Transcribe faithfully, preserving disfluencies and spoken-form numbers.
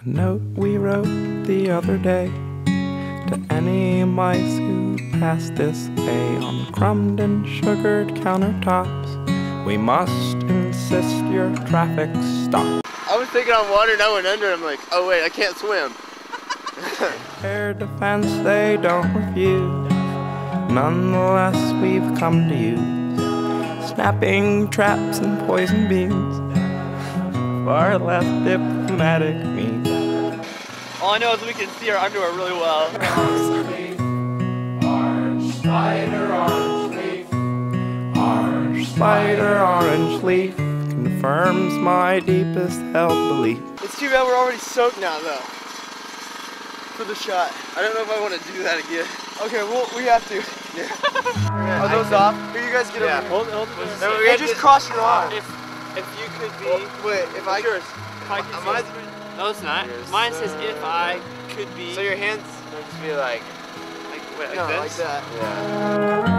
A note we wrote the other day to any mice who pass this way. On crumbed and sugared countertops, we must insist your traffic stop. I was thinking on water and I went under. I'm like, oh wait, I can't swim. Air defense they don't refuse. Nonetheless, we've come to use snapping traps and poison beans. Far less diplomatic means. All I know is we can see our underwear really well. Orange spider, orange leaf. Orange spider, orange leaf confirms my deepest held belief. It's too bad we're already soaked now, though. For the shot. I don't know if I want to do that again. Okay, well, we have to. Yeah. Are those off? Here, you guys get yeah. over. Hold it, hold it. No, we just cross your arm. If if you could be. Well, wait, if I. Yours. If I could Mine's, see. No, it's not. Mine says if I could be. So your hands will just be like. Like, wait, like no, this? like that. Yeah.